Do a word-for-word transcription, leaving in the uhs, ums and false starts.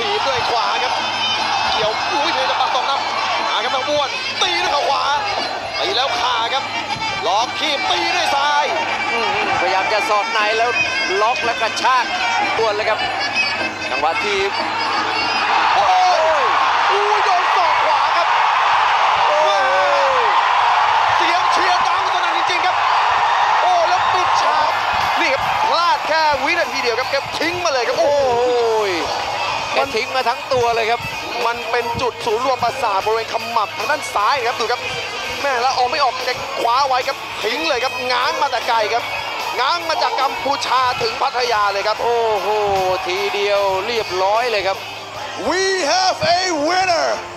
ถีบด้วยขวาครับเกี่ยวอุ้ยเทจะปักตกน้ำหาครับทางอ้วนตีด้วยเขาขวาตีแล้วขาครับล็อกขีบตีด้วยซ้ายพยายามจะสอดในแล้วล็อกและกระชากอ้วนเลยครับจังหวะทีบโอ้ยอุ้ยโดนศอกขวาครับโอ้เสียงเชียร์ดังสนั่นจริงๆครับโอ้แล้วปิดฉากนี่ครับพลาดแค่วินาทีเดียวครับแกทิ้งมาเลยครับโอ้ยแกทิ้งมาทั้งตัวเลยครับมันเป็นจุดศูนย์รวมประสาทบริเวณขมับทางด้านซ้ายครับดูครับแม่แล้วออกไม่ออกแกคว้าไว้ครับทิ้งเลยครับง้างมาแต่ไกลครับง้างมาจากกัมพูชาถึงพัทยาเลยครับโอ้โหทีเดียวเรียบร้อยเลยครับ We have a winner